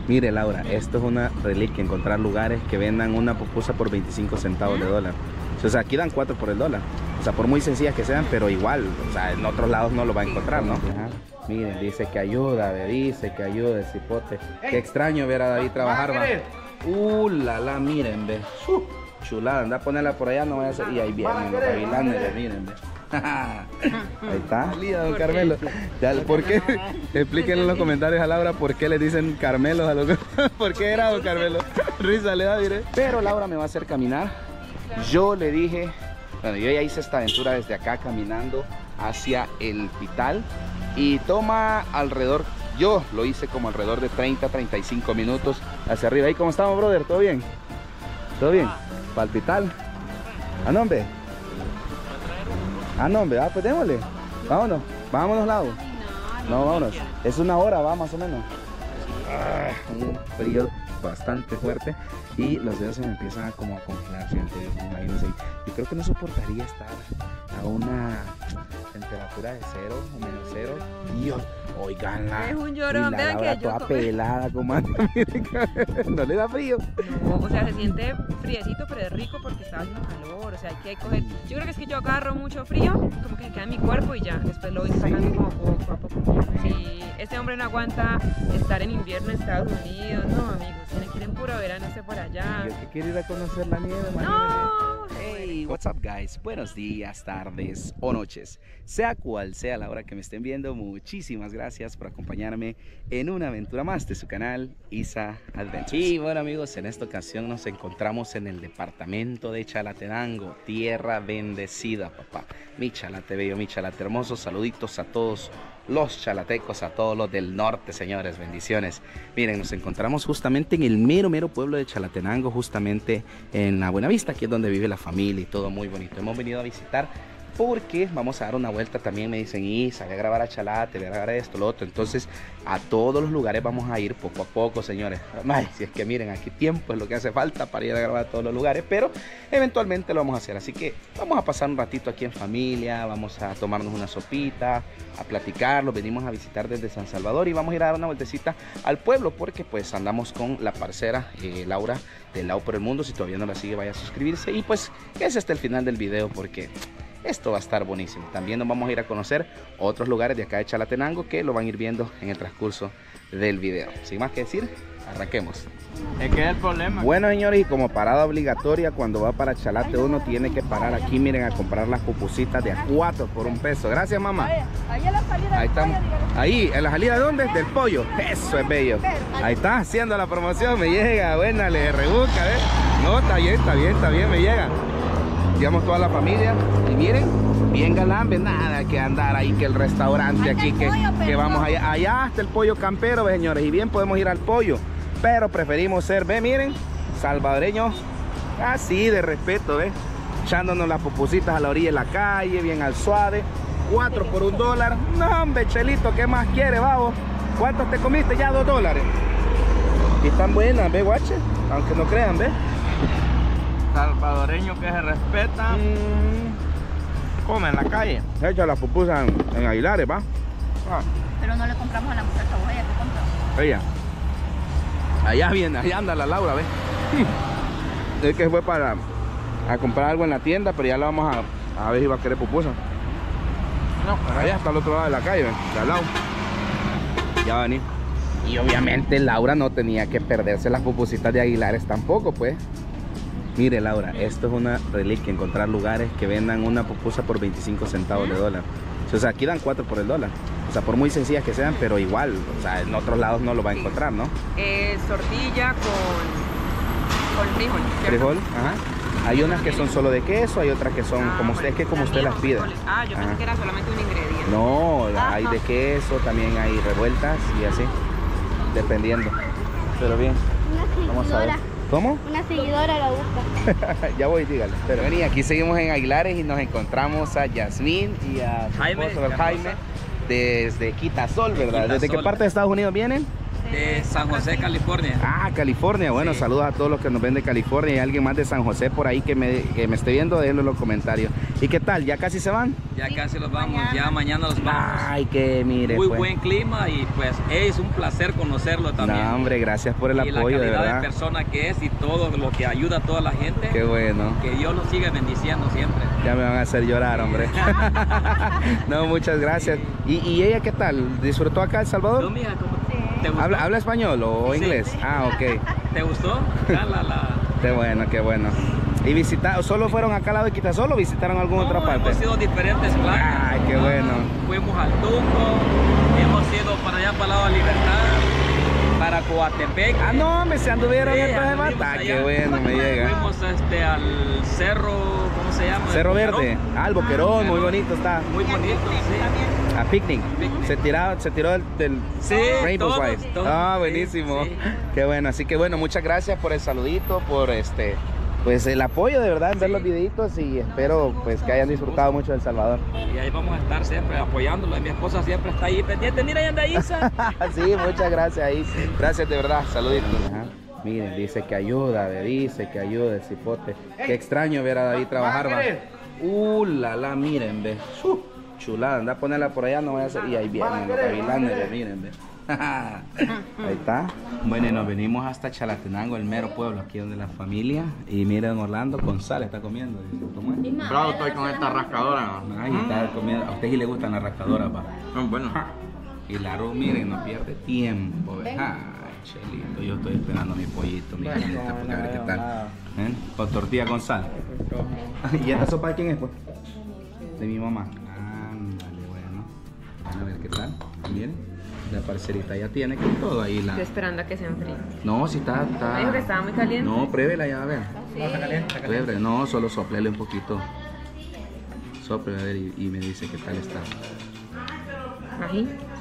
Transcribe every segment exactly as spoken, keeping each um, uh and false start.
Mire, Laura, esto es una reliquia, encontrar lugares que vendan una pupusa por veinticinco centavos de dólar. O sea, aquí dan cuatro por el dólar. O sea, por muy sencillas que sean, pero igual, o sea, en otros lados no lo va a encontrar, ¿no? Ajá. Miren, dice que ayuda, ve, dice que ayuda el cipote. Qué extraño ver a David trabajar, va. Uh, la, la, miren, ve. Uh, chulada, anda a ponerla por allá, no vaya a ser. Y ahí vienen los gavilanes, miren, ve. Ahí está, don ¿Por Carmelo. Ya, ¿por qué? Explíquenle en los comentarios a Laura por qué le dicen Carmelos a los... ¿Por qué era don Carmelo? Risa le da, mire. Pero Laura me va a hacer caminar. Yo le dije, bueno, yo ya hice esta aventura desde acá caminando hacia el Pital y toma alrededor, yo lo hice como alrededor de treinta a treinta y cinco minutos hacia arriba. ¿Ahí cómo estamos, brother? ¿Todo bien? ¿Todo bien? ¿Para el Pital? ¿A nombre? Ah, no, hombre, ah, pues démosle. Vámonos, vámonos, lado. No, vámonos. Es una hora, va, más o menos. Ah, un frío bastante fuerte y los dedos se me empiezan a como a congelar, imagínense. Yo creo que no soportaría estar a una temperatura de cero o menos cero. Dios, oiganla. Es un llorón, la vean que yo toda pelada, como anda. No le da frío. No, o sea, se siente friecito, pero es rico porque está haciendo calor. O sea, hay que coger. Yo creo que es que yo agarro mucho frío, como que se queda en mi cuerpo y ya. Después lo voy sacando como poco a poco. Si este hombre no aguanta estar en invierno en Estados Unidos, no, amigos. Tiene que ir en puro verano, esté por allá. Yo que quiero ir a conocer la nieve, no. Hey, what's up, guys? Buenos días, tardes o noches. Sea cual sea la hora que me estén viendo, muchísimas gracias por acompañarme en una aventura más de su canal Isa Adventures. Y bueno, amigos, en esta ocasión nos encontramos en el departamento de Chalatenango, tierra bendecida, papá. Mi Chalate bello, mi Chalate hermoso, saluditos a todos los chalatecos, a todos los del norte, señores, bendiciones. Miren, nos encontramos justamente en el mero, mero pueblo de Chalatenango, justamente en la Buenavista, aquí es donde vive la familia y todo muy bonito. Hemos venido a visitar porque vamos a dar una vuelta también, me dicen, Isa, voy a grabar a Chalate, voy a grabar esto, lo otro. Entonces, a todos los lugares vamos a ir poco a poco, señores. Ay, si es que miren, aquí tiempo es lo que hace falta para ir a grabar a todos los lugares, pero eventualmente lo vamos a hacer. Así que vamos a pasar un ratito aquí en familia, vamos a tomarnos una sopita, a platicar. Los venimos a visitar desde San Salvador y vamos a ir a dar una vueltecita al pueblo porque pues andamos con la parcera eh, Laura de Lau por el Mundo. Si todavía no la sigue, vaya a suscribirse y pues quédese hasta el final del video porque esto va a estar buenísimo. También nos vamos a ir a conocer otros lugares de acá de Chalatenango que lo van a ir viendo en el transcurso del video. Sin más que decir, arranquemos. Es que es el problema. Bueno, señores, y como parada obligatoria cuando va para Chalate uno tiene que parar aquí, miren, a comprar las pupusitas de a cuatro por un peso. Gracias, mamá. Ahí en la salida. Ahí estamos. Ahí, en la salida, ¿dónde? Del pollo. Eso es bello. Ahí está haciendo la promoción, me llega. Buena, le rebusca, ¿ves? No, está bien, está bien, está bien, me llega. Llevamos toda la familia y miren, bien galán, ven, nada que andar ahí, que el restaurante aquí, que, que vamos allá, allá hasta el pollo campero, ve, señores, y bien podemos ir al pollo, pero preferimos ser, ve, miren, salvadoreños, así de respeto, ve, echándonos las pupusitas a la orilla de la calle, bien al suave, cuatro por un dólar, no, hombre, Chelito, ¿qué más quiere, babo? ¿Cuántos te comiste? Ya dos dólares. Y están buenas, ve, guache, aunque no crean, ve. Salvadoreños que se respetan, mm. comen en la calle. Se echa las pupusas en, en Aguilares, ¿va? Ah. Pero no le compramos a la muchacha, ella que compró. Ella. Allá viene, allá anda la Laura, ¿ves? Es que fue para a comprar algo en la tienda, pero ya la vamos a, a ver si va a querer pupusa. No, pero allá está al otro lado de la calle, ¿ves? De al lado. Ya va a venir. Y obviamente Laura no tenía que perderse las pupusitas de Aguilares tampoco, pues. Mire, Laura, esto es una reliquia, encontrar lugares que vendan una pupusa por veinticinco centavos de dólar. O sea, aquí dan cuatro por el dólar. O sea, por muy sencillas que sean, pero igual, o sea, en otros lados no lo va a encontrar, ¿no? Es tortilla con, con frijol, ¿cierto? Frijol, ajá. Hay unas que son solo de queso, hay otras que son ah, como bueno, usted, es que como usted las pide. Ah, yo pensé ajá. que era solamente un ingrediente. No, hay de queso, también hay revueltas y así, dependiendo. Pero bien, vamos a ver. ¿Cómo? Una seguidora la busca. Ya voy, dígale. Pero vení, aquí seguimos en Aguilares y nos encontramos a Yasmín y a su Jaime, esposo, Jaime, desde Quitasol, ¿verdad? Quitasol. ¿Desde qué parte de Estados Unidos vienen? De De San José, California. Ah, California. Bueno, Sí. saludos a todos los que nos ven de California y alguien más de San José por ahí que me, que me esté viendo, déjenlo en los comentarios. ¿Y qué tal? ¿Ya casi se van? Ya casi los vamos, ya mañana los vamos. Ay, que mire. Muy pues. buen clima y pues es un placer conocerlo también. No, hombre, gracias por el y apoyo, la de calidad de, verdad. persona que es y todo lo que ayuda a toda la gente. Qué bueno. Que Dios los siga bendiciendo siempre. Ya me van a hacer llorar, hombre. No, muchas gracias. ¿Y, ¿Y ella qué tal? ¿Disfrutó acá El Salvador? ¿Tú, mija, cómo te gustó? ¿Habla, ¿Habla español o Sí. inglés? Ah, ok. ¿Te gustó? Acá la, la... Qué bueno, qué bueno. ¿Y visitaron, solo fueron acá al lado de Quitasol o visitaron alguna No, otra parte? hemos ido a diferentes playas. Ay, qué bueno. Fuimos al Tunco, hemos ido para allá para el lado de Libertad, para Coatepec. Ah, no, me se anduvieron Sí, entonces de anduvimos mata. allá. Qué bueno, me llega. Fuimos este, al cerro, ¿cómo se llama? Cerro Boquerón. Verde. Ah, el Boquerón, muy bonito está. Muy bonito, sí. A picnic. Picnic. Se tiró, se tiró del, del Sí, Rainbow todos, Slide. todos, Ah, sí, buenísimo. sí. Qué bueno. Así que bueno, muchas gracias por el saludito, por este, pues el apoyo de verdad en ver los videitos y espero pues que hayan disfrutado mucho de El Salvador. Y ahí vamos a estar siempre apoyándolo. Y mi esposa siempre está ahí pendiente. Mira, ahí anda Isa. Sí, muchas gracias ahí. Gracias de verdad. Saluditos. Ajá. Miren, dice que ayuda, ve, dice que ayuda el cipote. Qué extraño ver a David trabajar, va. Uh, la, la, miren, ve. Uh, chulada, anda a ponerla por allá, no voy a hacer. Y ahí vienen los gavilanes, ve, miren, ve. Ahí está. Bueno, y nos venimos hasta Chalatenango, el mero pueblo, aquí donde la familia. Y miren, Orlando con sal está comiendo. Dice, ¿cómo es? Bravo, estoy con esta rascadora. Ay, está comiendo. A usted sí le gustan las rascadoras, va. No, bueno. Y la arroz, miren, no pierde tiempo. ¿Ve? Ay, chelito, yo estoy esperando mi pollito, mi galleta, porque a ver qué tal. ¿Eh? Con tortilla con sal. ¿Y esta sopa de quién es, pues? De mi mamá. Ándale, bueno. A ver qué tal. Miren, la parcerita ya tiene con todo ahí. La... Estoy esperando a que se enfríe. No, si está, está. Me dijo que estaba muy caliente. No, pruébela ya, a ver. Sí. Pruébela. No, solo soplele un poquito. Sople, a ver, y, y me dice qué tal está. Ají.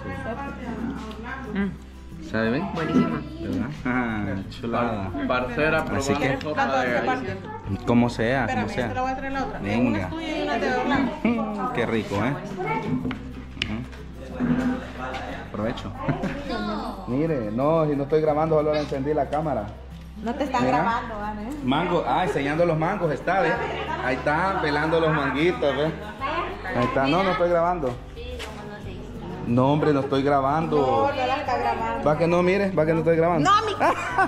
Sí. Mm, ¿Sabe bien? buenísima. ¿Verdad? Ah, chulada. Parcera, Así que- probando sopa de gallina. Como sea, como sea. voy a traer la otra. Venga. Tuya y una de Orlando. Mm, qué rico, ¿eh? Ujú. Provecho. Mire, no, si no estoy grabando, solo le encendí la cámara. No te están Mira. grabando, ¿vale? Mango, ah, enseñando los mangos, está, ¿ves? Ahí está, pelando los manguitos, ¿ves? Ahí está, no, no estoy grabando. No, hombre, no estoy grabando. No, no la está grabando. Va que no, mire, va que no estoy grabando. No, mi...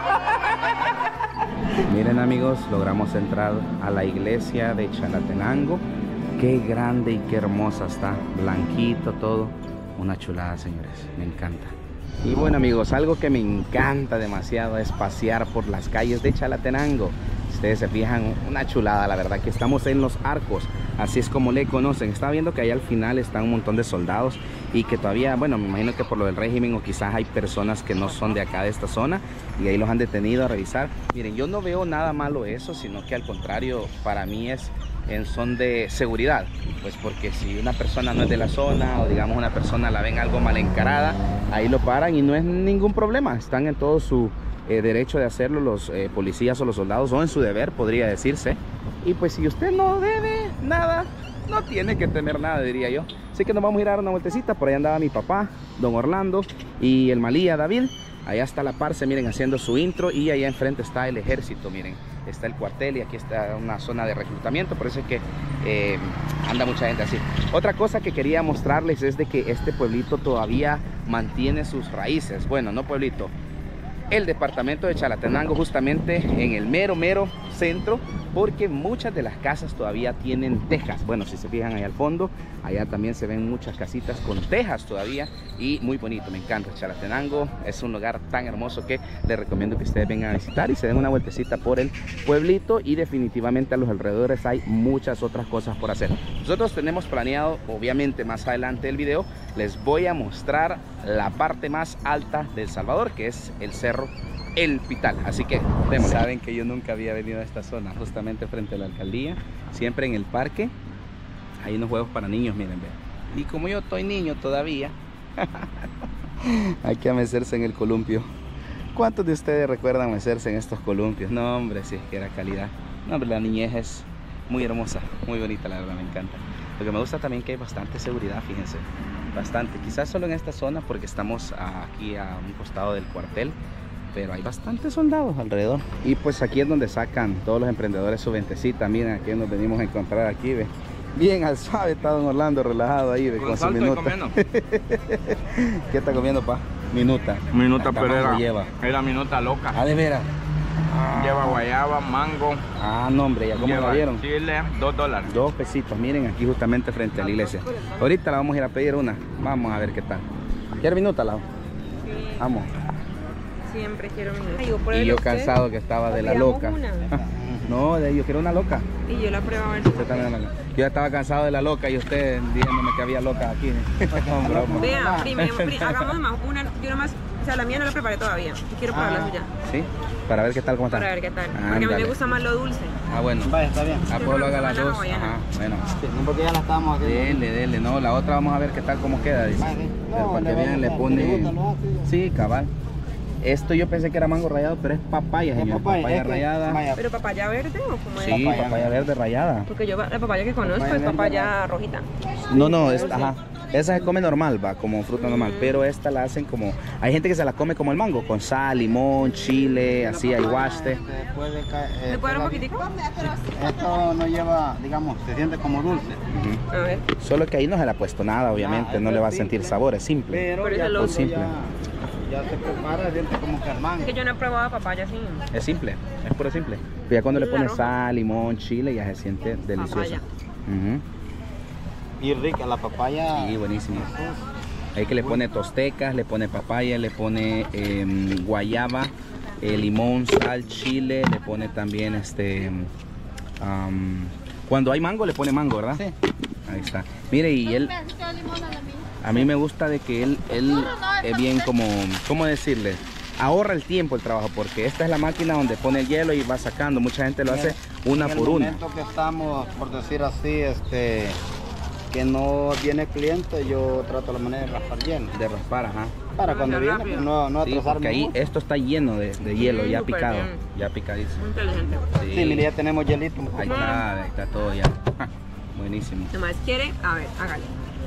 Miren, amigos, logramos entrar a la iglesia de Chalatenango. Qué grande y qué hermosa está, blanquito todo. Una chulada, señores, me encanta. Y bueno, amigos, algo que me encanta demasiado es pasear por las calles de Chalatenango. Si ustedes se fijan, una chulada, la verdad, que estamos en Los Arcos, así es como le conocen. Estaba viendo que ahí al final están un montón de soldados y que todavía, bueno, me imagino que por lo del régimen o quizás hay personas que no son de acá, de esta zona, y ahí los han detenido a revisar. Miren, yo no veo nada malo eso, sino que al contrario, para mí es en son de seguridad, pues porque si una persona no es de la zona o digamos una persona la ven algo mal encarada, ahí lo paran y no es ningún problema, están en todo su eh, derecho de hacerlo los eh, policías o los soldados, o en su deber podría decirse, y pues si usted no debe nada, no tiene que temer nada, diría yo. Así que nos vamos a ir a dar una vueltecita. Por ahí andaba mi papá, don Orlando, y el Malía David. Allá está la Parce, miren, haciendo su intro, y allá enfrente está el ejército, miren, está el cuartel y aquí está una zona de reclutamiento, por eso es que eh, anda mucha gente así. Otra cosa que quería mostrarles es de que este pueblito todavía mantiene sus raíces. Bueno, no pueblito, el departamento de Chalatenango, justamente en el mero mero centro, porque muchas de las casas todavía tienen tejas. Bueno, si se fijan ahí al fondo, allá también se ven muchas casitas con tejas todavía, y muy bonito, me encanta. Chalatenango es un lugar tan hermoso que les recomiendo que ustedes vengan a visitar y se den una vueltecita por el pueblito, y definitivamente a los alrededores hay muchas otras cosas por hacer. Nosotros tenemos planeado, obviamente más adelante del video, les voy a mostrar la parte más alta de El Salvador, que es el cerro El Pital, así que vemos. Saben que yo nunca había venido a esta zona, justamente frente a la alcaldía, siempre en el parque. Hay unos juegos para niños, miren, vean. Y como yo estoy niño todavía, hay que mecerse en el columpio. ¿Cuántos de ustedes recuerdan mecerse en estos columpios? No, hombre, si es que era calidad. No, hombre, la niñez es muy hermosa, muy bonita, la verdad, me encanta. Lo que me gusta también es que hay bastante seguridad, fíjense. bastante. Quizás solo en esta zona porque estamos aquí a un costado del cuartel, pero hay bastantes soldados alrededor. Y pues aquí es donde sacan todos los emprendedores su ventecita. Miren, aquí nos venimos a encontrar aquí, ve. Bien al suave está don Orlando relajado ahí, ve, con, con su minuta. ¿Qué está comiendo, pa? Minuta. Minuta, Hasta pero era, lleva. era minuta loca. Ah, de veras. Lleva guayaba, mango. Ah, no, hombre, ¿ya cómo Lleva la vieron? chile, dos dólares. Dos pesitos, miren, aquí justamente frente a la iglesia. Ahorita la vamos a ir a pedir una. Vamos a ver qué tal. ¿Quiere minuta, Lau? Sí. Vamos. Siempre quiero minuta. Y yo cansado que estaba de la loca. No, de, yo quiero una loca. Y yo la pruebo a ver si Usted también la loca. Yo ya estaba cansado de la loca y usted diciéndome que había loca aquí. No, broma. Vea, primero, pri- hagamos más una. Yo nomás, o sea, la mía no la preparé todavía. Y quiero probar la suya. ¿Sí? Para ver qué tal, cómo está. Para ver qué tal. Porque a mí Ándale. me gusta más lo dulce. Ah, bueno. Vaya, está bien. Ah, pues lo haga las dos. Ajá, bueno. Sí, no, porque ya la estamos haciendo. Dele, dele. No, la otra vamos a ver qué tal, cómo queda. Dice. Vale. Pero No, para que le vean, le gusta, pone... le gusta, lo hace. Sí, cabal. Esto yo pensé que era mango rallado, pero es papaya, Es señor. papaya, Papaya es que- rallada. vaya, ¿Pero papaya verde o cómo es? Sí, papaya papaya verde. verde rallada. Porque yo la papaya que conozco Papaya es verde, papaya rojita. No, no, es, ajá. Esa se come normal, va, como fruta normal, pero esta la hacen como... Hay gente que se la come como el mango, con sal, limón, chile, así, aguaste. este, puede caer, eh, ¿Me puede dar un pega- poquitico? Esto no lleva, digamos, se siente como dulce. Ujú. A ver. Solo que ahí no se le ha puesto nada, obviamente, Ah, no le va a es sentir simple. sabor, es simple. Pero Pero ya eso es lo cuando simple. Ya, ya se prepara, siente como que el mango. Es que yo no he probado papaya así. Es simple, es puro simple. Pero ya cuando le La pones roja. sal, limón, chile, ya se siente delicioso. Papaya. Ujú. Y rica la papaya. Sí, buenísimo. Ahí que le pone tostecas, le pone papaya, le pone eh, guayaba, eh, limón, sal, chile, le pone también este... am, cuando hay mango le pone mango, ¿verdad? Sí. Ahí está. Mire, y él... A mí me gusta de que él, él es bien como... ¿Cómo decirle? Ahorra el tiempo el trabajo, porque esta es la máquina donde pone el hielo y va sacando. Mucha gente lo hace una En por el una. momento que estamos, por decir así, este, que no viene cliente, yo trato la manera de raspar hielo. De raspar, ajá. Para Ah, cuando ya viene, rápido. pues no, no Sí, atrasarme porque ahí mucho. esto está lleno de, de hielo, Mm, ya súper picado, bien. ya picadísimo. Muy inteligente. Sí. Sí, mire, ya tenemos hielito un poco. Ahí está, ahí está todo ya. Buenísimo. Nomás quiere, a ver, hágale.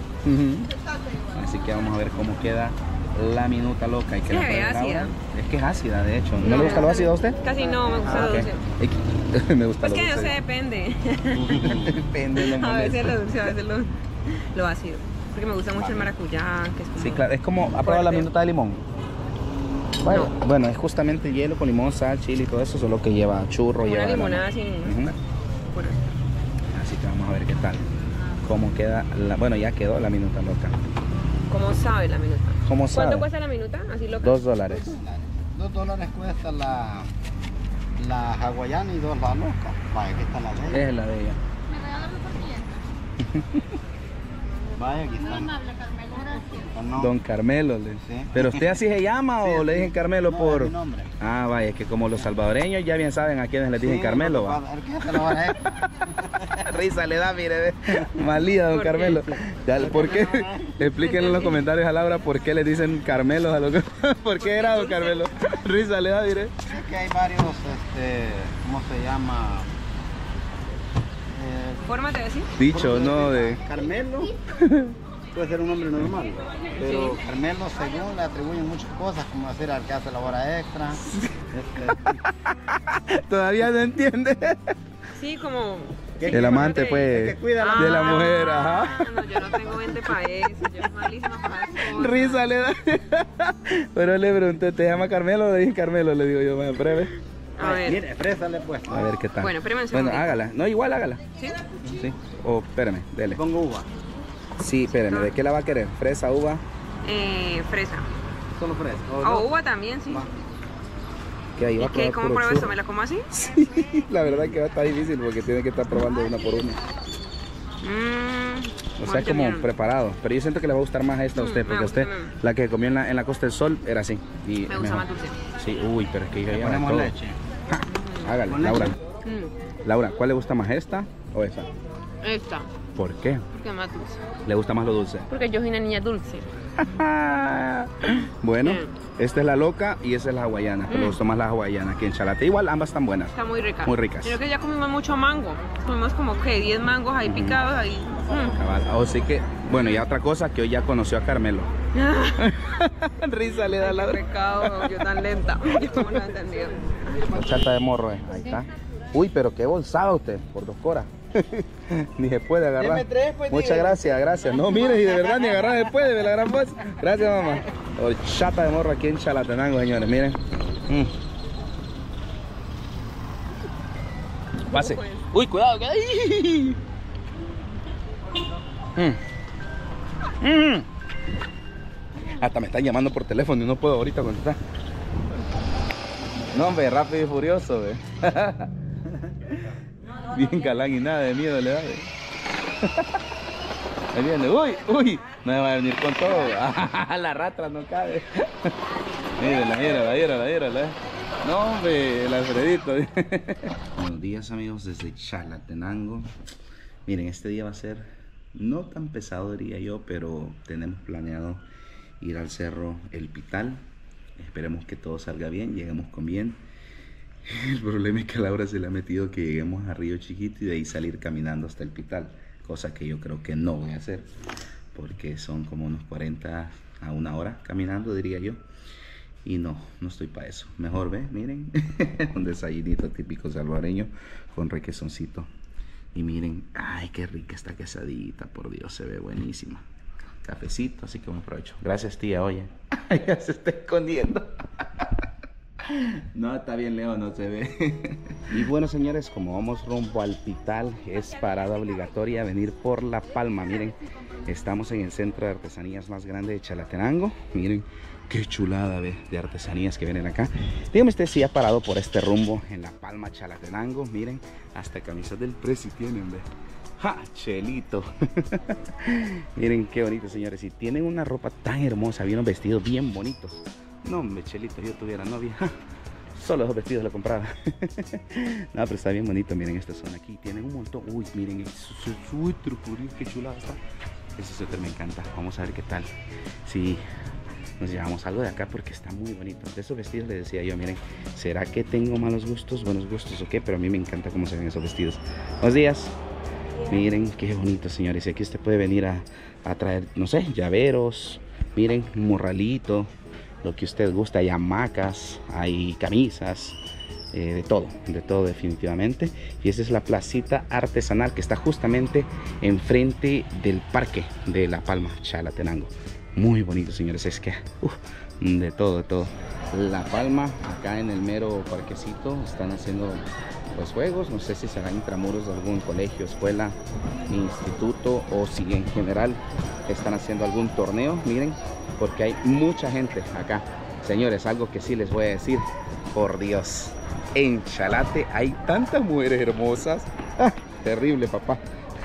Así que vamos a ver cómo queda la minuta loca. Y que Se la ve pruebe ácida. Laura. Es que es ácida, de hecho. ¿No, No. le gusta lo ácido a usted? Casi no, me gusta Ah, lo ok. dulce. Me gusta Pues lo que no dulce. sé, depende. Depende de lo A veces molesto. lo dulce, a veces lo, lo ácido. Porque me gusta mucho el maracuyá, que es como... Sí, claro. Es como, ¿ha probado la fuerte. minuta de limón? Bueno, bueno, es justamente hielo con limón, sal, chile y todo eso, solo que lleva churro, Como lleva una la- limonada sin Ujú. azúcar. Pura. Así que vamos a ver qué tal. Cómo queda la... Bueno, ya quedó la minuta loca. ¿Cómo sabe la minuta? ¿Cómo sabe? ¿Cuánto cuesta la minuta? Así loca. Dos dólares. Dos dólares cuesta la, la hawaiana y dos la loca. Vaya, aquí está la de ella. Es la de ella. ¿Me regalas mi tortilla? Vaya, aquí Muy está. amable, Carmelo, gracias. No, Don Carmelo. le- Sí. ¿Pero usted así se llama Sí, o le sí. dicen Carmelo No, por...? es mi nombre. Ah, vaya, es que como los salvadoreños ya bien saben a quiénes les dicen Sí, Carmelo, no, va. papá, ¿qué se lo van a hacer? Risa le da, mire, ve. Malía, don ¿Por qué? Carmelo. Ya, ¿Por qué? Explíquenle en los comentarios a Laura por qué le dicen Carmelo a lo que... ¿Por qué era don Carmelo? Risa le da, mire. Es que hay varios, este, ¿cómo se llama? Eh, ¿Formas de decir? Dicho, ¿no? De... Carmelo puede ser un nombre normal, pero Carmelo según le atribuyen muchas cosas, como decir al que hace la hora extra. Este, Todavía no entiende. Sí, como... El amante, pues, que cuida la de la mujer, ajá. No, yo no tengo mente para eso, yo soy malísima para eso. Risa le da. Pero le pregunté, ¿te llama Carmelo o le dije Carmelo? Le digo yo, me breve. A ver, Mire, fresa le he puesto. A ver qué tal. Bueno, espérame un Bueno, segundito. hágala. No, igual hágala. ¿sí? Sí. O espérame, dele. Pongo uva. Sí, espérame, ¿de qué la va a querer? ¿Fresa, uva? Eh, fresa. Solo fresa. O O no. uva también, sí. Va. Que ahí va ¿Y a qué? probar ¿Cómo puro pruebo churro. esto? ¿Me la como así? Sí, la verdad que va a estar difícil porque tiene que estar probando una por una. Mmm. O sea, como preparado. Pero yo siento que le va a gustar más esta a usted, Mm, me porque gusta, usted, me- la que comió en la, en la Costa del Sol, era así. Y Me gusta mejor. más dulce. Sí, uy, pero es que Le ya ponemos todo. leche. Hágale, Con Laura. leche. Mm, Laura, ¿cuál le gusta más, esta o esa? esta, ¿Por qué? porque es más dulce. ¿Le gusta más lo dulce? Porque yo soy una niña dulce. Bueno, Bien. esta es la loca y esa es la hawaiana. Pero Mm. me gustó más la hawaiana aquí en Chalate. Igual ambas están buenas. Está muy rica. Muy ricas. Creo que ya comimos mucho mango. Comimos como que diez mangos ahí picados ahí. Mm. Cabal. Así que Bueno, y otra cosa, que hoy ya conoció a Carmelo. Risa le da la... Pecado, yo tan lenta. Yo no lo he entendido. La chata de morro, eh. Ahí está. Uy, pero qué bolsada usted, por dos coras. Ni se puede agarrar. Deme tres, pues, Muchas diga. gracias, gracias. No, mire, y de verdad ni agarrar se puede, de la gran voz. Gracias, mamá. Oh, chata de morro aquí en Chalatenango, señores, miren. Mm. Pase. Uy, cuidado, que ahí. Mm. Mm. Hasta me están llamando por teléfono y no puedo ahorita contestar. No, hombre, rápido y furioso, ve. Bien galán y nada de miedo le da. Ahí viene, uy, uy, no me va a venir con todo. La ratra no cabe. Mírala, mírala, mírala, mírala. No, hombre, el Alfredito. Buenos días, amigos, desde Chalatenango. Miren, este día va a ser no tan pesado, diría yo, pero tenemos planeado ir al cerro El Pital. Esperemos que todo salga bien, lleguemos con bien. El problema es que a Laura se le ha metido que lleguemos a Río Chiquito y de ahí salir caminando hasta El Pital, cosa que yo creo que no voy a hacer, porque son como unos cuarenta a una hora caminando, diría yo, y no, no estoy para eso. Mejor, ve, miren, un desayunito típico salvadoreño con requesoncito. Y miren, ay, qué rica esta quesadita, por Dios, se ve buenísima. Cafecito, así que me aprovecho. Gracias, tía, oye. Ya se está escondiendo. No, está bien, Leo, no se ve. Y bueno, señores, como vamos rumbo al Pital, es parada obligatoria venir por La Palma. Miren, estamos en el centro de artesanías más grande de Chalatenango. Miren qué chulada ve, de artesanías que vienen acá. Dígame usted si ha parado por este rumbo en La Palma, Chalatenango. Miren, hasta camisas del Prezi tienen, ve. ¡Ja! Chelito. Miren qué bonito, señores. Y tienen una ropa tan hermosa, bien vestidos bien bonitos. No, hombre, Chelito, yo tuviera novia, ¡ja! Solo esos vestidos lo compraba. No, pero está bien bonito. Miren esta zona aquí. Tienen un montón. Uy, miren su suéter, por Dios, qué chulada está. Ese suéter me encanta. Vamos a ver qué tal. Si nos llevamos algo de acá, porque está muy bonito. De esos vestidos les decía yo, miren, ¿será que tengo malos gustos, buenos gustos o qué? Pero a mí me encanta cómo se ven esos vestidos. Buenos días. Miren qué bonito, señores. Y aquí usted puede venir a, a traer, no sé, llaveros. Miren, un morralito, lo que usted gusta. Hay hamacas, hay camisas, eh, de todo, de todo definitivamente. Y esta es la placita artesanal que está justamente enfrente del parque de La Palma, Chalatenango. Muy bonito, señores. Es que, uh, de todo, de todo. La Palma, acá en el mero parquecito, están haciendo los juegos. No sé si serán intramuros de algún colegio, escuela, instituto, o si en general están haciendo algún torneo. Miren, porque hay mucha gente acá. Señores, algo que sí les voy a decir, por Dios, en Chalate hay tantas mujeres hermosas. ¡Ah! Terrible, papá.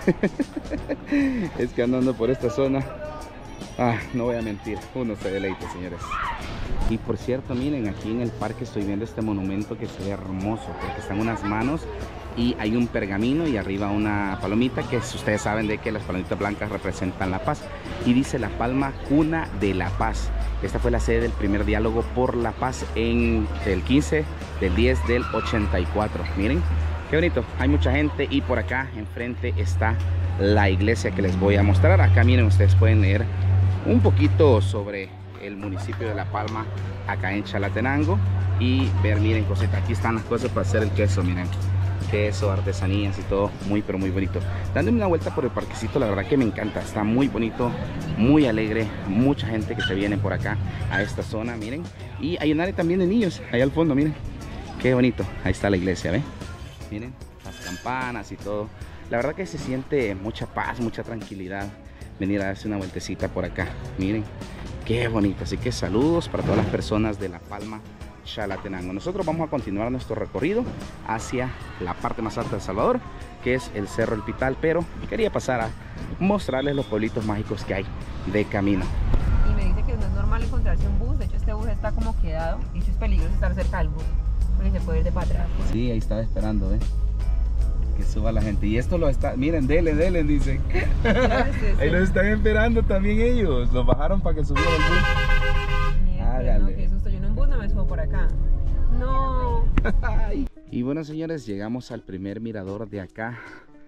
Es que andando por esta zona, ah, no voy a mentir, uno se deleita, señores. Y por cierto, miren, aquí en el parque estoy viendo este monumento que se ve hermoso, porque están unas manos y hay un pergamino y arriba una palomita, que ustedes saben de que las palomitas blancas representan la paz. Y dice La Palma, cuna de la paz. Esta fue la sede del primer diálogo por la paz en el quince del diez del ochenta y cuatro. Miren, qué bonito, hay mucha gente. Y por acá enfrente está la iglesia que les voy a mostrar. Acá miren, ustedes pueden leer un poquito sobre el municipio de La Palma, acá en Chalatenango, y ver, miren, cositas. Aquí están las cosas para hacer el queso, miren, queso, artesanías y todo, muy pero muy bonito. Dándome una vuelta por el parquecito, la verdad que me encanta, está muy bonito, muy alegre, mucha gente que se viene por acá a esta zona, miren. Y hay un área también de niños, allá al fondo, miren, qué bonito. Ahí está la iglesia, ¿ven? Miren, las campanas y todo. La verdad que se siente mucha paz, mucha tranquilidad venir a darse una vueltecita por acá. Miren, qué bonito. Así que saludos para todas las personas de La Palma, Chalatenango. Nosotros vamos a continuar nuestro recorrido hacia la parte más alta de El Salvador, que es el Cerro El Pital, pero quería pasar a mostrarles los pueblitos mágicos que hay de camino. Y me dice que no es normal encontrarse un bus. De hecho, este bus está como quedado y eso es peligroso estar cerca del bus, porque se puede ir de para atrás. Sí, ahí estaba esperando, ¿eh? Que suba la gente. Y esto lo está, miren, dele, dele, dicen. Ahí los están esperando también ellos. Los bajaron para que subiera el bus. Miren, Hágale. no, qué susto. Yo en un bus no me subo por acá. No. Y bueno, señores, llegamos al primer mirador de acá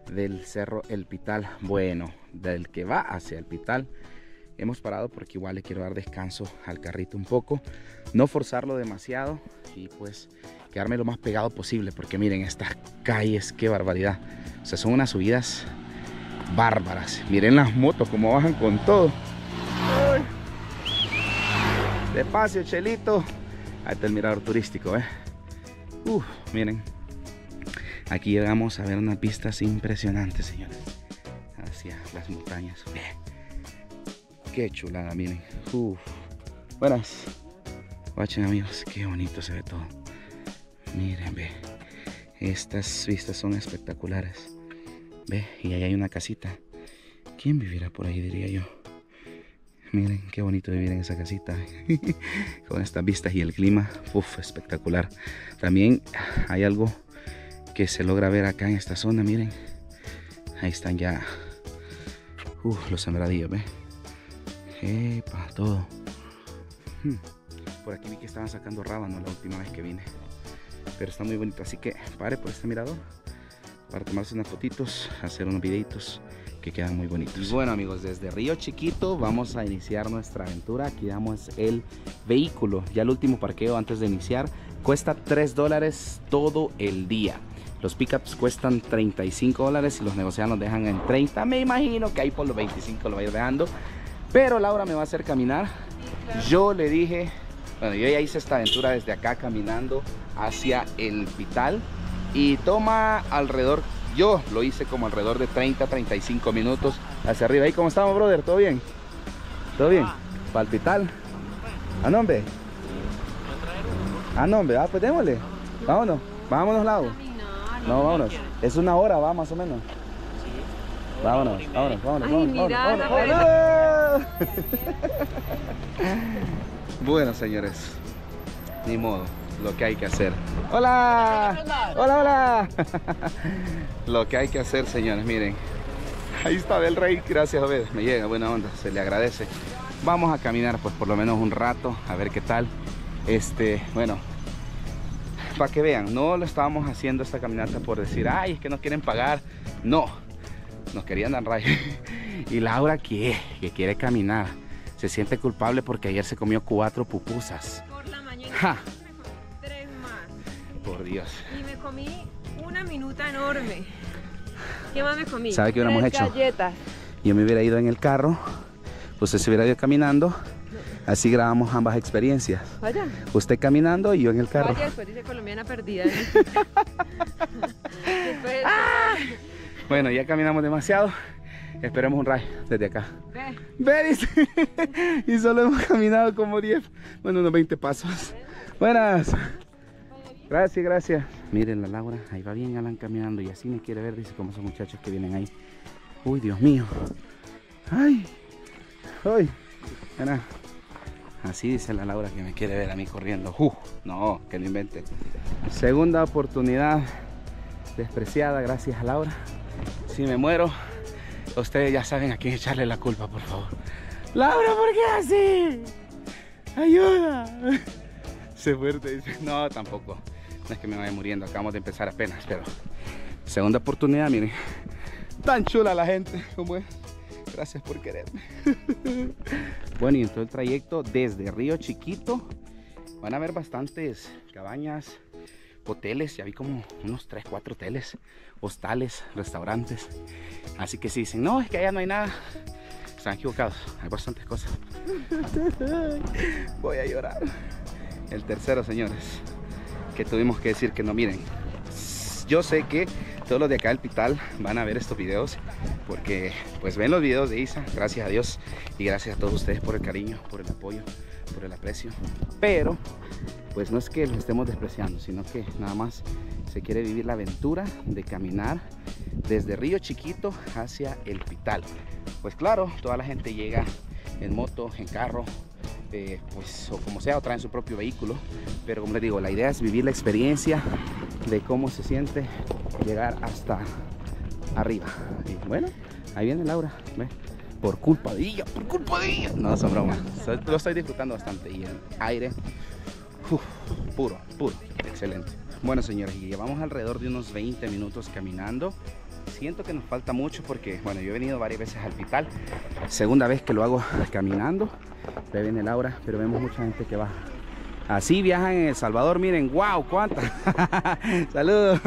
del cerro El Pital. Bueno, del que va hacia El Pital. Hemos parado porque igual le quiero dar descanso al carrito un poco, no forzarlo demasiado y pues quedarme lo más pegado posible, porque miren estas calles, qué barbaridad. O sea, son unas subidas bárbaras. Miren las motos como bajan con todo. Ay. Despacio, Chelito. Ahí está el mirador turístico, ¿eh? Uf, miren. Aquí llegamos a ver unas vistas impresionantes, señores, hacia las montañas. Qué chulada, miren. Uf. Buenas. Guachen, amigos, qué bonito se ve todo. Miren, ve. Estas vistas son espectaculares. Ve, y ahí hay una casita. ¿Quién vivirá por ahí, diría yo? Miren, qué bonito vivir en esa casita. Con estas vistas y el clima. Uf, espectacular. También hay algo que se logra ver acá en esta zona, miren. Ahí están ya uf, los sembradillos, ve. Epa, todo. Hmm. Por aquí vi que estaban sacando rábano la última vez que vine. Pero está muy bonito, así que pare por este mirador para tomarse unas fotitos, hacer unos videitos que quedan muy bonitos. Bueno, amigos, desde Río Chiquito vamos a iniciar nuestra aventura. Aquí damos el vehículo. Ya el último parqueo antes de iniciar cuesta tres dólares todo el día. Los pickups cuestan treinta y cinco dólares y los negociados nos dejan en treinta. Me imagino que ahí por los veinticinco lo va a ir dejando. Pero Laura me va a hacer caminar. Yo le dije, bueno, yo ya hice esta aventura desde acá caminando hacia El Pital y toma alrededor, yo lo hice como alrededor de treinta a treinta y cinco minutos hacia arriba. ¿Ahí cómo estamos, brother? ¿Todo bien? ¿Todo bien? ¿Para El Pital? ¿A nombre? ¿A nombre? Ah, pues démosle. Vámonos, vámonos, Lau. No, vámonos. Es una hora, va, más o menos. Vámonos, vámonos, vámonos, Ay, vámonos, mira, vámonos, la vámonos. Bueno, señores, ni modo, lo que hay que hacer. ¡Hola! ¡Hola, hola! Lo que hay que hacer, señores, miren. Ahí está Bel Rey, gracias, Obed. Me llega, buena onda, se le agradece. Vamos a caminar, pues, por lo menos un rato, a ver qué tal. Este, bueno, para que vean, no lo estábamos haciendo esta caminata por decir, ay, es que nos quieren pagar. No. Nos querían dar rayo. Y Laura, ¿qué? Que quiere caminar. Se siente culpable porque ayer se comió cuatro pupusas. Por la mañana ¡Ja! me comí tres más. Por Dios. Y me comí una minuta enorme. ¿Qué más me comí? ¿Sabe qué hubiéramos Tres hecho? galletas. Yo me hubiera ido en el carro, usted se hubiera ido caminando. Así grabamos ambas experiencias. Vaya. Usted caminando y yo en el carro. Vaya, después dice colombiana perdida. Después, ¡Ah! Bueno, ya caminamos demasiado. Esperemos un rayo desde acá. Ve. Ve, dice. Y solo hemos caminado como diez, bueno, unos veinte pasos. Buenas. Gracias, gracias. Miren la Laura, ahí va bien Alan caminando y así me quiere ver, dice, como esos muchachos que vienen ahí. Uy, Dios mío. Ay. Ay. Mira. Así dice la Laura que me quiere ver a mí corriendo. Uh, no, que lo invente. Segunda oportunidad despreciada, gracias a Laura. Si me muero, ustedes ya saben a quién echarle la culpa, por favor. Laura, ¿por qué así? Ayuda. Se fuerte, dice. No, tampoco. No es que me vaya muriendo, acabamos de empezar apenas, pero segunda oportunidad, miren. Tan chula la gente como es. Gracias por quererme. Bueno, y en todo el trayecto desde Río Chiquito van a ver bastantes cabañas, hoteles. Ya vi como unos tres, cuatro hoteles, hostales, restaurantes. Así que si dicen, no, es que allá no hay nada, están equivocados, hay bastantes cosas. Voy a llorar. El tercero, señores, que tuvimos que decir que no. Miren, yo sé que todos los de acá del Pital van a ver estos videos porque pues ven los videos de Isa, gracias a Dios, y gracias a todos ustedes por el cariño, por el apoyo, por el aprecio. Pero pues no es que los estemos despreciando, sino que nada más se quiere vivir la aventura de caminar desde Río Chiquito hacia El Pital. Pues claro, toda la gente llega en moto, en carro, eh, pues o como sea, o traen su propio vehículo, pero como les digo, la idea es vivir la experiencia de cómo se siente llegar hasta arriba. Y bueno, ahí viene Laura, ¿ve? Por culpa de ella, por culpa de ella. No, son bromas, lo estoy disfrutando bastante y el aire, uf, puro, puro, excelente. Bueno, señores, y llevamos alrededor de unos veinte minutos caminando siento que nos falta mucho porque, bueno, yo he venido varias veces al Pital. Segunda vez que lo hago caminando. Ahí viene Laura, pero vemos mucha gente que va. Así viajan en El Salvador, miren, wow, cuánta. Saludos.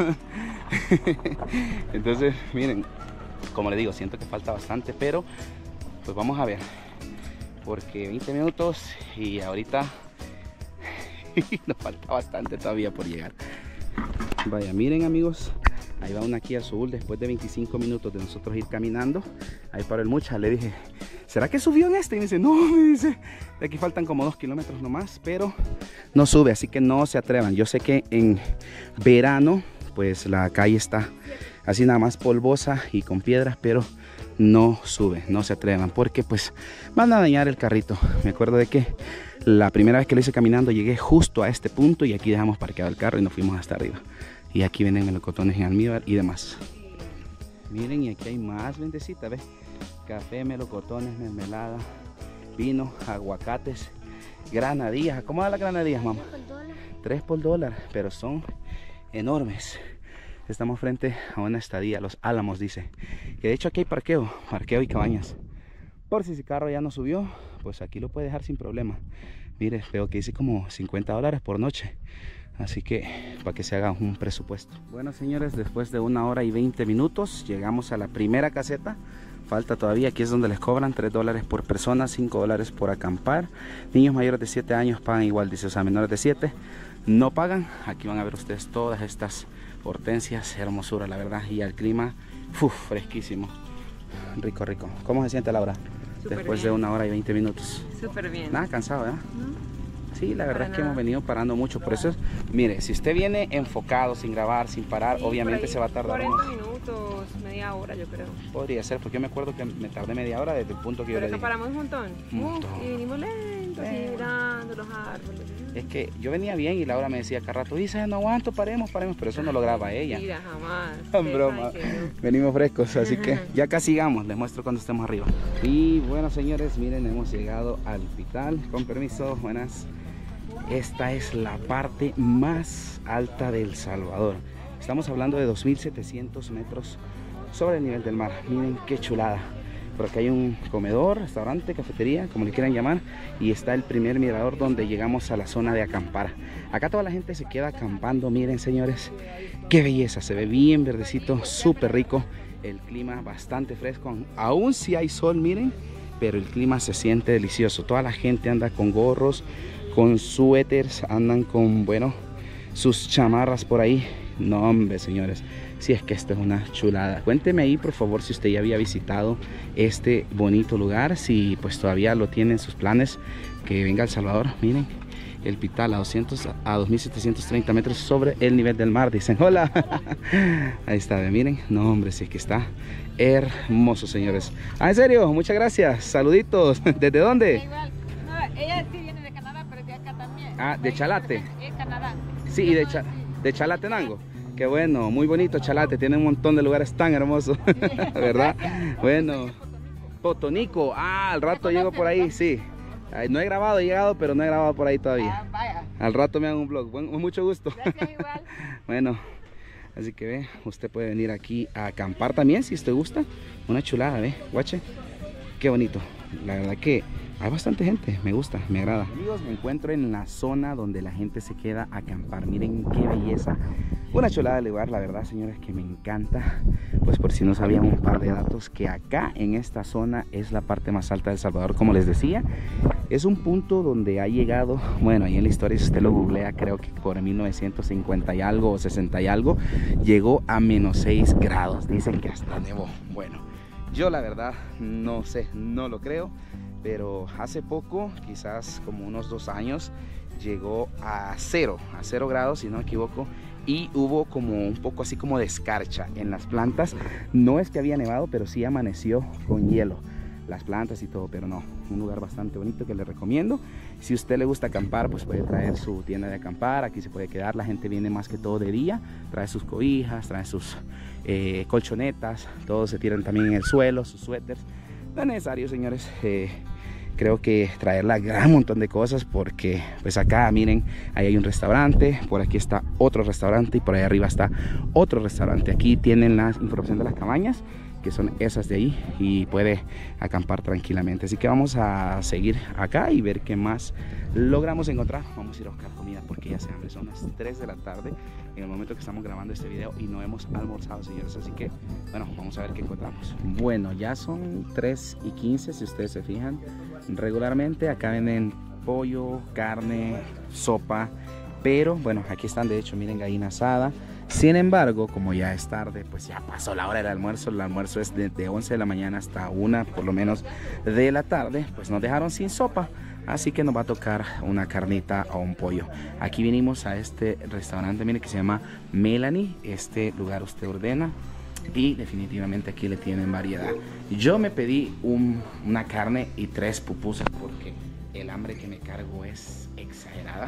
Entonces, miren, como les digo, siento que falta bastante, pero pues vamos a ver. Porque veinte minutos y ahorita nos falta bastante todavía por llegar. Vaya, miren amigos, ahí va una Kia Azul después de veinticinco minutos de nosotros ir caminando. Ahí paró el Mucha, le dije, ¿será que subió en este? Y me dice, no, me dice, de aquí faltan como dos kilómetros nomás, pero no sube, así que no se atrevan. Yo sé que en verano, pues la calle está así nada más polvosa y con piedras, pero no sube, no se atrevan, porque pues van a dañar el carrito. Me acuerdo de que la primera vez que lo hice caminando llegué justo a este punto y aquí dejamos parqueado el carro y nos fuimos hasta arriba. Y aquí vienen melocotones en almíbar y demás. Miren, y aquí hay más ventecita, ¿ves? Café, melocotones, mermelada, vino, aguacates, granadillas. ¿Cómo da las granadillas, mamá? Tres por dólar, pero son enormes. Estamos frente a una estadía, Los Álamos dice. Que de hecho aquí hay parqueo, parqueo y cabañas. Por si ese carro ya no subió, pues aquí lo puede dejar sin problema. Mire, veo que dice como cincuenta dólares por noche. Así que para que se haga un presupuesto. Bueno señores, después de una hora y veinte minutos llegamos a la primera caseta. Falta todavía, aquí es donde les cobran tres dólares por persona, cinco dólares por acampar. Niños mayores de siete años pagan igual, dice, o sea, menores de siete no pagan. Aquí van a ver ustedes todas estas hortensias, hermosura la verdad. Y el clima, uf, fresquísimo. Rico, rico. ¿Cómo se siente Laura? Súper Después bien. de una hora y veinte minutos. Súper bien. Nada cansado, ¿verdad? ¿No? Sí, la verdad Para es que nada. hemos venido parando mucho. Por eso, es, mire, si usted viene enfocado, sin grabar, sin parar, Sí, obviamente por ahí se va a tardar cuarenta más. minutos, media hora yo creo. Podría ser, porque yo me acuerdo que me tardé media hora desde el punto que yo Pero le acá dije. paramos un montón. Un Uf, montón. y vinimos lentos, así Eh. mirando los árboles. Es que yo venía bien y Laura me decía cada rato, dice, no aguanto, paremos, paremos, pero eso no lo graba ella. Mira, jamás. En Ustedes broma. saben que no. Venimos frescos, así que ya casi llegamos, les muestro cuando estemos arriba. Y bueno señores, miren, hemos llegado al Pital, con permiso, buenas. Esta es la parte más alta de El Salvador. Estamos hablando de dos mil setecientos metros sobre el nivel del mar. Miren qué chulada. Por acá hay un comedor, restaurante, cafetería, como le quieran llamar. Y está el primer mirador donde llegamos a la zona de acampar. Acá toda la gente se queda acampando. Miren señores, qué belleza. Se ve bien verdecito, súper rico. El clima bastante fresco. Aún si hay sol, miren. Pero el clima se siente delicioso. Toda la gente anda con gorros, con suéteres, andan con, bueno, sus chamarras por ahí. No hombre señores, si es que esto es una chulada. Cuénteme ahí por favor si usted ya había visitado este bonito lugar, si pues todavía lo tiene en sus planes, que venga a El Salvador. Miren, el Pital a doscientos a dos mil setecientos treinta metros sobre el nivel del mar. Dicen hola. Ahí está, miren, no hombre, si es que está hermoso señores. Ah, en serio, muchas gracias, saluditos. ¿Desde dónde? Igual, no, ella sí viene de Canadá, pero de acá también. Ah, de Chalate. Es Canadá. Sí, y de, Cha de Chalatenango. Qué bueno, muy bonito Chalate, tiene un montón de lugares tan hermosos, ¿verdad? Bueno, Potonico, ah, al rato llego por ahí, sí. Ay, no he grabado, he llegado, pero no he grabado por ahí todavía. Ah, vaya. Al rato me hago un vlog, bueno, mucho gusto. Gracias igual. Bueno, así que ve, usted puede venir aquí a acampar también si usted gusta. Una chulada, ve, guache. Qué bonito, la verdad que hay bastante gente, me gusta, me agrada. Amigos, me encuentro en la zona donde la gente se queda a acampar. Miren qué belleza. Una chulada de lugar, la verdad, señores, que me encanta. Pues por si no sabían un par de datos, que acá en esta zona es la parte más alta de El Salvador, como les decía. Es un punto donde ha llegado, bueno, ahí en la historia, si usted lo googlea, creo que por mil novecientos cincuenta y algo o sesenta y algo, llegó a menos seis grados. Dicen que hasta nevó. Bueno, yo la verdad no sé, no lo creo. Pero hace poco, quizás como unos dos años, llegó a cero, a cero grados si no me equivoco. Y hubo como un poco así como de escarcha en las plantas. No es que había nevado, pero sí amaneció con hielo las plantas y todo, pero no, un lugar bastante bonito que les recomiendo. Si a usted le gusta acampar, pues puede traer su tienda de acampar, aquí se puede quedar. La gente viene más que todo de día, trae sus cobijas, trae sus eh, colchonetas, todos se tiran también en el suelo, sus suéteres. No es necesario, señores, eh, creo que traerla gran montón de cosas, porque pues acá miren, ahí hay un restaurante, por aquí está otro restaurante y por ahí arriba está otro restaurante. Aquí tienen la información de las cabañas, que son esas de ahí, y puede acampar tranquilamente. Así que vamos a seguir acá y ver qué más logramos encontrar. Vamos a ir a buscar comida porque ya se hambre, son las tres de la tarde en el momento que estamos grabando este video y no hemos almorzado, señores. Así que bueno, vamos a ver qué encontramos. Bueno, ya son tres y quince, si ustedes se fijan. Regularmente acá venden pollo, carne, sopa, pero bueno, aquí están de hecho, miren, gallina asada. Sin embargo, como ya es tarde, pues ya pasó la hora del almuerzo. El almuerzo es de, de once de la mañana hasta una por lo menos de la tarde. Pues nos dejaron sin sopa, así que nos va a tocar una carnita o un pollo. Aquí vinimos a este restaurante, mire, que se llama Melanie. Este lugar usted ordena y definitivamente aquí le tienen variedad. Yo me pedí un, una carne y tres pupusas porque el hambre que me cargo es exagerada.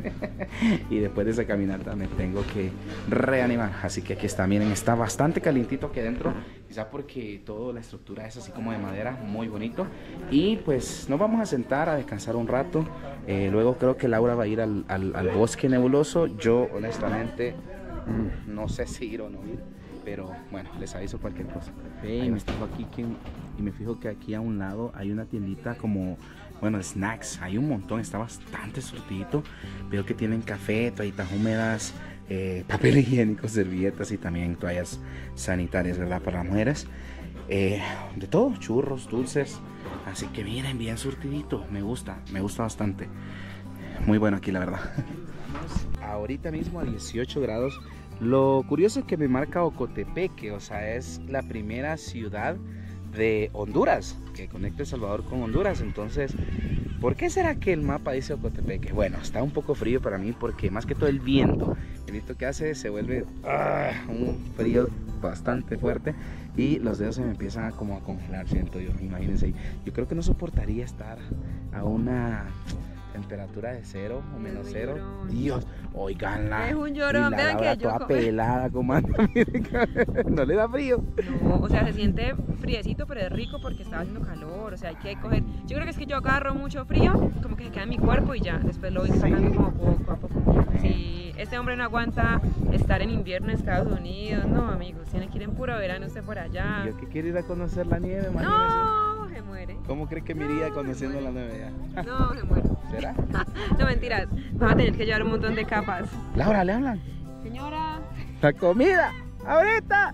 Y después de esa caminata me tengo que reanimar. Así que aquí está, miren, está bastante calientito aquí adentro. Quizá porque toda la estructura es así como de madera, muy bonito. Y pues nos vamos a sentar a descansar un rato. eh, Luego creo que Laura va a ir al, al, al bosque nebuloso. Yo honestamente mmm, no sé si ir o no ir, pero bueno, les aviso cualquier cosa. Hey, me estoy aquí que, y me fijo que aquí a un lado hay una tiendita como, bueno, snacks. Hay un montón, está bastante surtidito. Veo que tienen café, toallitas húmedas, eh, papel higiénico, servilletas y también toallas sanitarias, ¿verdad? Para las mujeres. Eh, de todo, churros, dulces. Así que miren, bien surtidito. Me gusta, me gusta bastante. Muy bueno aquí, la verdad. Estamos ahorita mismo a dieciocho grados. Lo curioso es que me marca Ocotepeque, o sea, es la primera ciudad de Honduras que conecta El Salvador con Honduras. Entonces, ¿por qué será que el mapa dice Ocotepeque? Bueno, está un poco frío para mí porque más que todo el viento, el viento que hace se vuelve uh, un frío bastante fuerte y los dedos se me empiezan a como a congelar, siento yo. Imagínense, yo creo que no soportaría estar a una temperatura de cero o menos cero. Dios, oiganla. Es un llorón, vean que yo toda pelada, como anda, miren, no le da frío. No, o sea, se siente friecito, pero es rico porque está haciendo calor. O sea, hay que coger. Yo creo que es que yo agarro mucho frío, como que se queda en mi cuerpo y ya, después lo voy sacando como poco a poco. Si este hombre no aguanta estar en invierno en Estados Unidos, no, amigos, tiene que ir en puro verano usted por allá. Yo que quiero ir a conocer la nieve, imagínese. No, se muere. ¿Cómo crees que me iría no, conociendo la nieve ya? No, se muere. ¿Será? No, mentiras. Vas a tener que llevar un montón de capas. Laura, ¿le hablan? Señora. La comida, ahorita.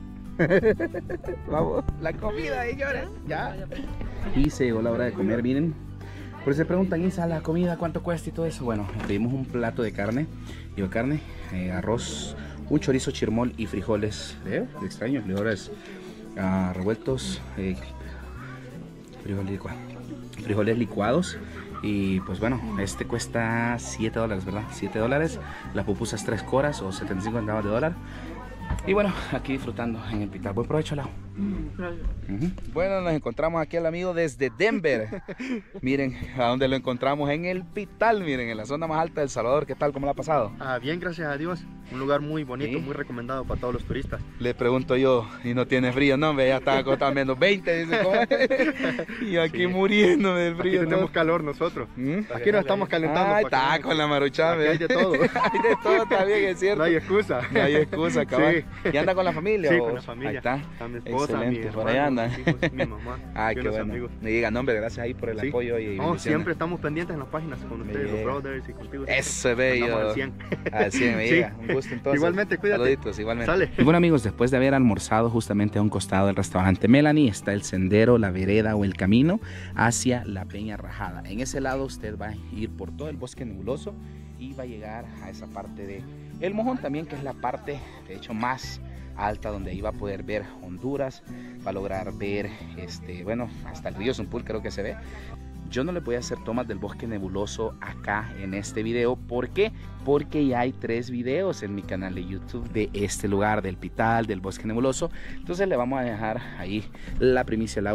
Vamos, la comida, señores. Ya. Y se llegó la hora de comer, miren. Por eso se preguntan, Isa, la comida, ¿cuánto cuesta y todo eso? Bueno, pedimos un plato de carne. Lleva carne, eh, arroz, un chorizo chirmol y frijoles. ¿Eh? Extraño, frijoles uh, revueltos. Eh, frijoles, licua frijoles licuados. Y pues bueno, este cuesta siete dólares, ¿verdad? siete dólares. Las pupusas tres coras o setenta y cinco centavos de dólar. Y bueno, aquí disfrutando en el Pital. Buen provecho, Lau. Uh-huh. Bueno, nos encontramos aquí al amigo desde Denver. Miren a dónde lo encontramos, en el Pital, miren, en la zona más alta de El Salvador. ¿Qué tal? ¿Cómo le ha pasado? Ah, bien, gracias a Dios. Un lugar muy bonito, ¿Sí? Muy recomendado para todos los turistas. Le pregunto yo, y no tiene frío, no, ya está acostado menos veinte, dice, ¿cómo? Y aquí sí, muriéndome del frío. Aquí tenemos todo. calor nosotros. ¿Mm? Aquí nos estamos calentando. Ah, está con la maruchada. Hay de todo. Hay de todo, está bien, es cierto. No hay excusa. No hay excusa, cabal. Sí. ¿Y anda con la familia? Sí, o? con la familia. Ahí está. Está mi esposa, mi excelente, por ahí hermano, anda. mis hijos, mi mamá. Ay, y qué unos bueno. amigos. Me diga nombre, gracias ahí por el Sí. apoyo y No, siempre estamos pendientes en las páginas con ustedes, los brothers y contigo. Eso es bello. Andamos al cien. Al cien, me Sí. llega. Un gusto entonces. Igualmente, cuídate. Saluditos, igualmente. Sale. Y bueno, amigos, después de haber almorzado justamente a un costado del restaurante Melanie, está el sendero, la vereda o el camino hacia la Peña Rajada. En ese lado usted va a ir por todo el bosque nebuloso y va a llegar a esa parte de El Mojón también, que es la parte, de hecho, más alta, donde ahí va a poder ver Honduras, va a lograr ver, este, bueno, hasta el río Zumpul creo que se ve. Yo no le voy a hacer tomas del bosque nebuloso acá en este video. ¿Por qué? Porque ya hay tres videos en mi canal de YouTube de este lugar, del Pital, del bosque nebuloso. Entonces le vamos a dejar ahí la primicia a Laura.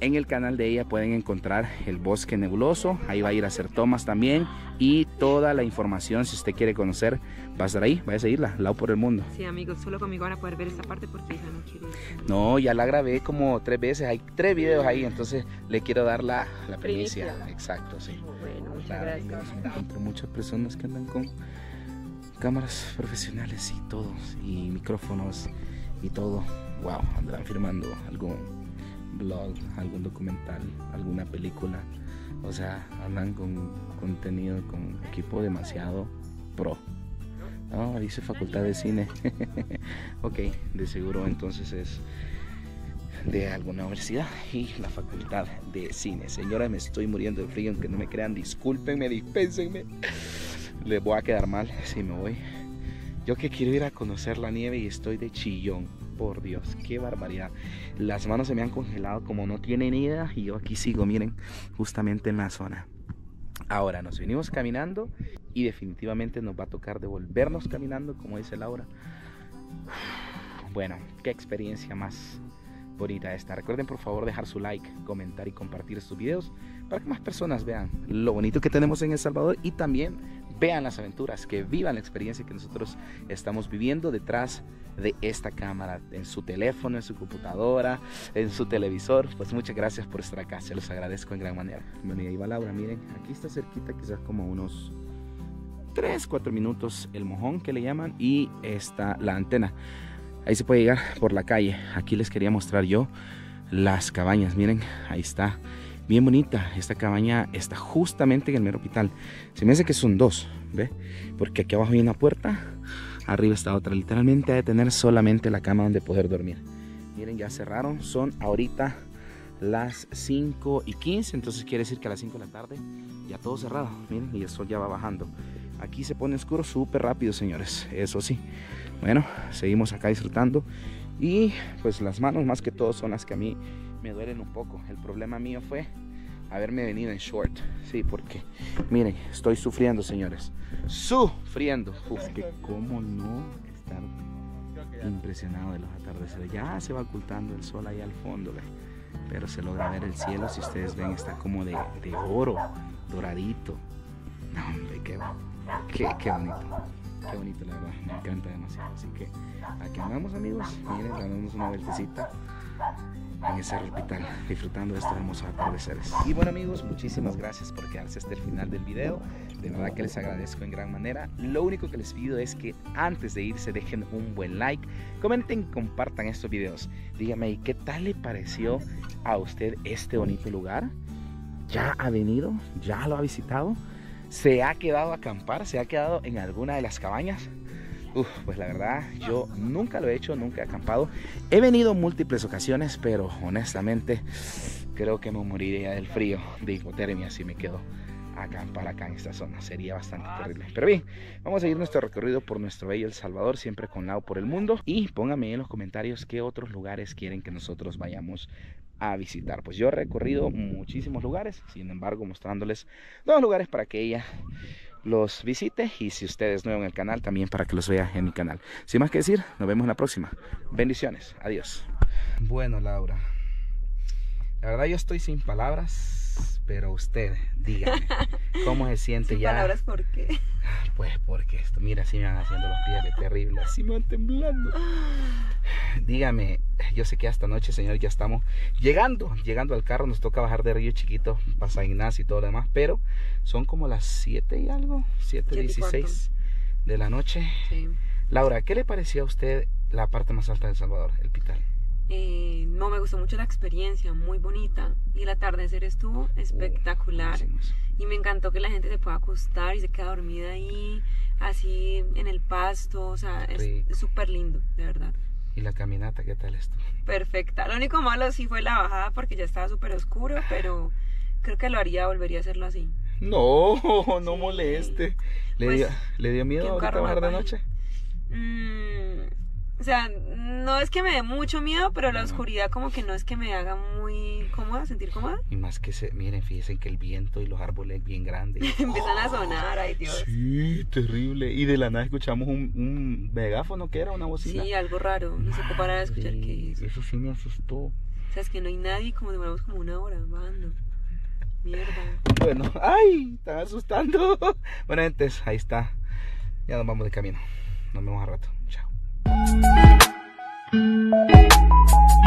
En el canal de ella pueden encontrar el bosque nebuloso, ahí va a ir a hacer tomas también y toda la información, si usted quiere conocer, va a estar ahí, vaya a seguirla, Lau por el Mundo. Sí, amigos, solo conmigo van a poder ver esta parte porque ella no quiere. No, ya la grabé como tres veces, hay tres videos ahí, entonces le quiero dar la, la primicia. Primicia. Exacto, sí. Bueno, muchas Claro, gracias. amigos, me encuentro muchas personas que andan con cámaras profesionales y todo, y micrófonos y todo. Wow, andarán firmando algún blog, algún documental, alguna película. O sea, andan con contenido, con equipo demasiado pro. No, dice Facultad de Cine. Ok, de seguro entonces es de alguna universidad y la Facultad de Cine. Señora, me estoy muriendo de frío, aunque no me crean, discúlpenme, dispénsenme. Les voy a quedar mal si me voy. Yo que quiero ir a conocer la nieve y estoy de chillón. Por Dios, qué barbaridad. Las manos se me han congelado como no tienen idea y yo aquí sigo, miren, justamente en la zona. Ahora nos venimos caminando y definitivamente nos va a tocar devolvernos caminando, como dice Laura. Bueno, qué experiencia más bonita esta. Recuerden por favor dejar su like, comentar y compartir estos videos para que más personas vean lo bonito que tenemos en El Salvador y también vean las aventuras, que vivan la experiencia que nosotros estamos viviendo detrás de esta cámara, en su teléfono, en su computadora, en su televisor. Pues muchas gracias por estar acá, se los agradezco en gran manera. Bueno, y ahí va Laura, miren, aquí está cerquita, quizás como unos tres, cuatro minutos el mojón que le llaman y está la antena. Ahí se puede llegar por la calle. Aquí les quería mostrar yo las cabañas, miren, ahí está. Bien bonita, esta cabaña está justamente en el mero hospital. Se me hace que son dos, ¿ve? Porque aquí abajo hay una puerta, arriba está otra. Literalmente hay que tener solamente la cama donde poder dormir. Miren, ya cerraron, son ahorita las cinco y quince, entonces quiere decir que a las cinco de la tarde ya todo cerrado. Miren, y el sol ya va bajando. Aquí se pone oscuro súper rápido, señores, eso sí. Bueno, seguimos acá disfrutando. Y pues las manos más que todo son las que a mí me duelen un poco. El problema mío fue haberme venido en short. Sí, porque miren, estoy sufriendo, señores. Sufriendo. Uf, que cómo no estar impresionado de los atardeceres. Ya se va ocultando el sol ahí al fondo, ¿ve? Pero se logra ver el cielo. Si ustedes ven, está como de, de oro, doradito. No, hombre, qué, qué, qué bonito. Qué bonito, la verdad, me encanta demasiado. Así que aquí andamos, amigos. Miren, dándonos una vueltecita en ese hospital, disfrutando de estos hermosos atardeceres. Y bueno, amigos, muchísimas gracias por quedarse hasta el final del video. De verdad que les agradezco en gran manera. Lo único que les pido es que antes de irse dejen un buen like, comenten, compartan estos videos. Díganme, ¿qué tal le pareció a usted este bonito lugar? ¿Ya ha venido? ¿Ya lo ha visitado? ¿Se ha quedado a acampar? ¿Se ha quedado en alguna de las cabañas? Uf, pues la verdad, yo nunca lo he hecho, nunca he acampado. He venido múltiples ocasiones, pero honestamente creo que me moriría del frío, de hipotermia, si me quedo a acampar acá en esta zona. Sería bastante terrible. Pero bien, vamos a seguir nuestro recorrido por nuestro bello El Salvador, siempre con Lau por el Mundo. Y pónganme en los comentarios qué otros lugares quieren que nosotros vayamos a visitar. Pues yo he recorrido muchísimos lugares, sin embargo mostrándoles dos lugares para que ella los visite, y si usted es nuevo en el canal, también para que los vea en mi canal. Sin más que decir, nos vemos en la próxima. Bendiciones, adiós. Bueno, Laura, la verdad yo estoy sin palabras, pero usted, dígame, ¿cómo se siente sin Sin ya? palabras, ¿por qué? Pues porque esto, mira, así me van haciendo los pies de terrible, así me van temblando. Dígame, yo sé que esta noche, señor, ya estamos llegando, llegando al carro. Nos toca bajar de Río Chiquito para San Ignacio y todo lo demás, pero son como las siete y algo, siete dieciséis de la noche. Sí. Laura, ¿qué le pareció a usted la parte más alta de El Salvador, el Pital? Eh, no, me gustó mucho la experiencia, muy bonita. Y el atardecer estuvo espectacular. Oh, y me encantó que la gente se pueda acostar y se queda dormida ahí, así en el pasto. O sea, es súper lindo, de verdad. ¿Y la caminata qué tal estuvo? Perfecta. Lo único malo sí fue la bajada porque ya estaba súper oscuro, pero creo que lo haría, volvería a hacerlo así. No, no Sí. moleste. ¿Le, Pues, dio, ¿Le dio miedo que un ahorita carro bajar de más noche? Mm, o sea, no es que me dé mucho miedo, pero la oscuridad como que no es que me haga muy cómoda, sentir cómoda. Y más que se, miren, fíjense que el viento y los árboles bien grandes. Empiezan a sonar, ay Dios. Sí, terrible. Y de la nada escuchamos un, un megáfono, que era una bocina. Sí, algo raro. No sé para escuchar qué es. Eso sí me asustó. O sea, es que no hay nadie, como demoramos como una hora bajando. Mierda. Bueno, ay, están asustando. Bueno, entonces, ahí está. Ya nos vamos de camino. Nos vemos a rato. Chao.